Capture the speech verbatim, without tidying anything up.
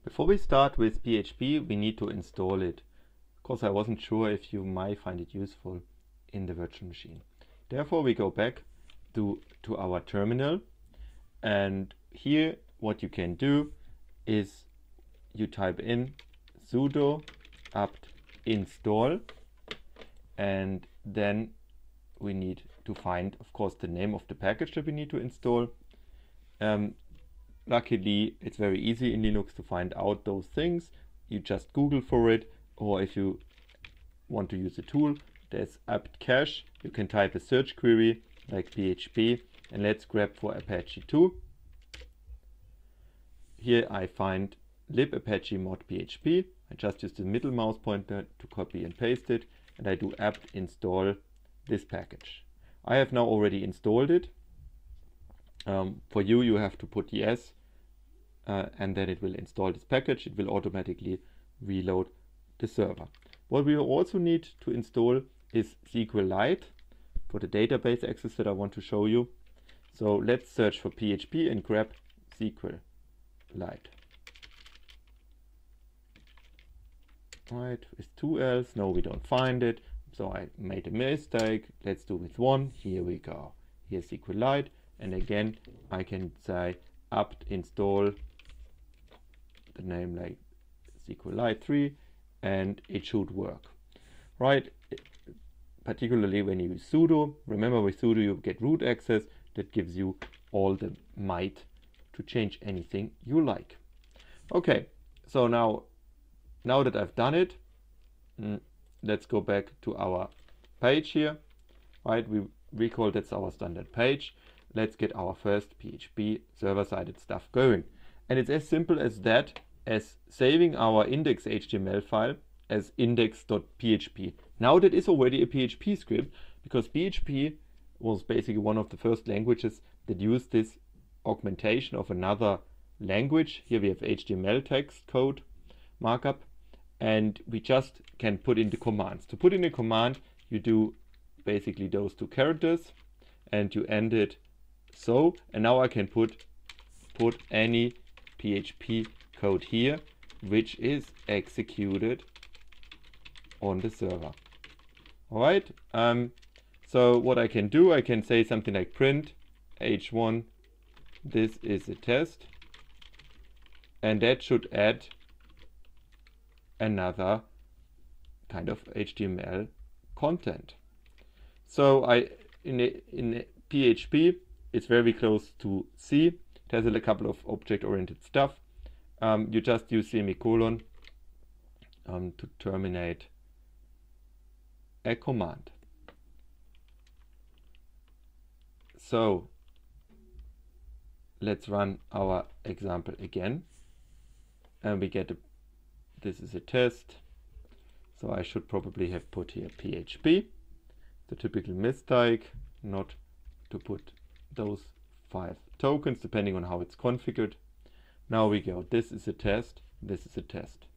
Before we start with P H P, we need to install it, because I wasn't sure if you might find it useful in the virtual machine. Therefore, we go back to, to our terminal, and here what you can do is you type in sudo apt install, and then we need to find, of course, the name of the package that we need to install. Um, Luckily, it's very easy in Linux to find out those things. You just Google for it, or if you want to use a tool, there's apt cache. You can type a search query like P H P, and let's grab for Apache two. Here I find libapache mod P H P. I just use the middle mouse pointer to copy and paste it, and I do apt install this package. I have now already installed it. Um, for you, you have to put yes, uh, and then it will install this package. It will automatically reload the server. What we also need to install is SQLite for the database access that I want to show you. So let's search for P H P and grab SQLite. Right, with two L's, no, we don't find it. So I made a mistake. Let's do with one. Here we go. Here's SQLite. And again, I can say apt install the name like SQLite three, and it should work. Right? Particularly when you use sudo. Remember, with sudo you get root access that gives you all the might to change anything you like. Okay, so now, now that I've done it, mm, let's go back to our page here. Right? We recall that's our standard page. Let's get our first P H P server-sided stuff going. And it's as simple as that, as saving our index H T M L file as index dot P H P. Now that is already a P H P script, because P H P was basically one of the first languages that used this augmentation of another language. Here we have H T M L text code markup, and we just can put in the commands. To put in a command, you do basically those two characters, and you end it so, and now I can put put any P H P code here, which is executed on the server. All right. Um, so what I can do, I can say something like print H one. This is a test, and that should add another kind of H T M L content. So I in a, in a P H P, it's very close to C. It has a couple of object-oriented stuff. Um, you just use semicolon um, to terminate a command. So let's run our example again, and we get a, this is a test. So I should probably have put here P H P. The typical mistake, not to put those five tokens depending on how it's configured. Now we go, this is a test, this is a test.